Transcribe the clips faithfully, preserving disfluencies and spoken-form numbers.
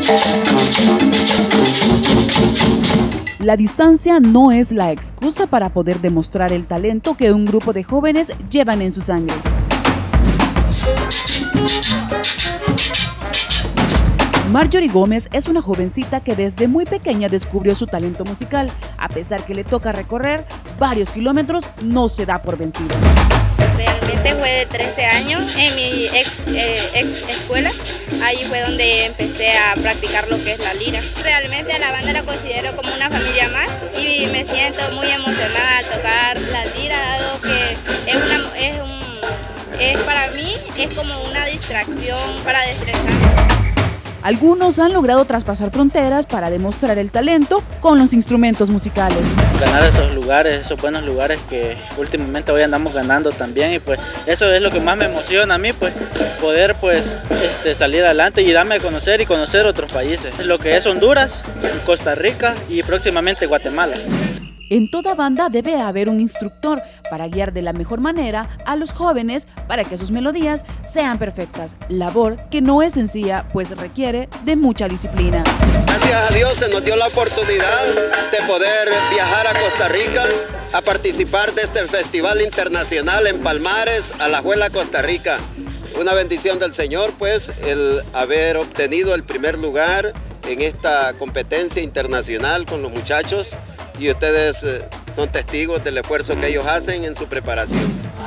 La distancia no es la excusa para poder demostrar el talento que un grupo de jóvenes llevan en su sangre. Marjorie Gómez es una jovencita que desde muy pequeña descubrió su talento musical. A pesar que le toca recorrer varios kilómetros, no se da por vencida. Realmente fue de trece años en mi ex, eh, ex escuela. Ahí fue donde empecé a practicar lo que es la lira. Realmente a la banda la considero como una familia más y me siento muy emocionada al tocar la lira, dado que es, una, es, un, es para mí es como una distracción para desestresarme. Algunos han logrado traspasar fronteras para demostrar el talento con los instrumentos musicales. Ganar esos lugares, esos buenos lugares que últimamente hoy andamos ganando también, y pues eso es lo que más me emociona a mí, pues poder pues este, salir adelante y darme a conocer y conocer otros países, lo que es Honduras, Costa Rica y próximamente Guatemala. En toda banda debe haber un instructor para guiar de la mejor manera a los jóvenes para que sus melodías sean perfectas, labor que no es sencilla, pues requiere de mucha disciplina. Gracias a Dios se nos dio la oportunidad de poder viajar a Costa Rica a participar de este festival internacional en Palmares, Alajuela, Costa Rica. Una bendición del Señor, pues, el haber obtenido el primer lugar en esta competencia internacional con los muchachos. Y ustedes son testigos del esfuerzo que ellos hacen en su preparación.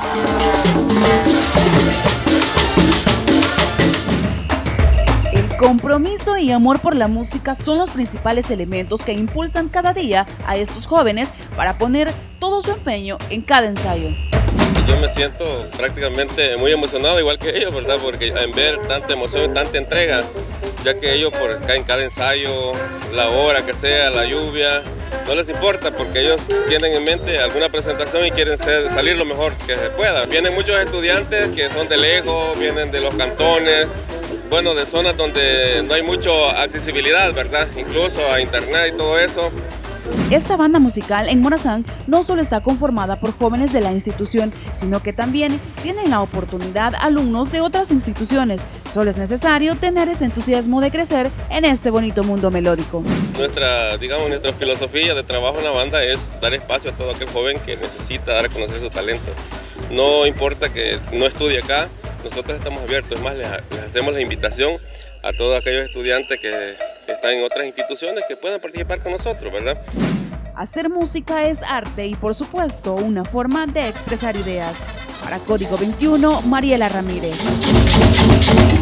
El compromiso y amor por la música son los principales elementos que impulsan cada día a estos jóvenes para poner todo su empeño en cada ensayo. Yo me siento prácticamente muy emocionado, igual que ellos, ¿verdad? Porque en ver tanta emoción y tanta entrega, ya que ellos por acá en cada ensayo, la hora que sea, la lluvia, no les importa porque ellos tienen en mente alguna presentación y quieren ser, salir lo mejor que se pueda. Vienen muchos estudiantes que son de lejos, vienen de los cantones, bueno, de zonas donde no hay mucha accesibilidad, ¿verdad? Incluso a internet y todo eso. Esta banda musical en Morazán no solo está conformada por jóvenes de la institución, sino que también tienen la oportunidad alumnos de otras instituciones. Solo es necesario tener ese entusiasmo de crecer en este bonito mundo melódico. Nuestra, digamos, nuestra filosofía de trabajo en la banda es dar espacio a todo aquel joven que necesita dar a conocer su talento. No importa que no estudie acá, nosotros estamos abiertos, es más, les, les hacemos la invitación a todos aquellos estudiantes que están en otras instituciones que puedan participar con nosotros, ¿verdad? Hacer música es arte y, por supuesto, una forma de expresar ideas. Para Código veintiuno, Mariela Ramírez.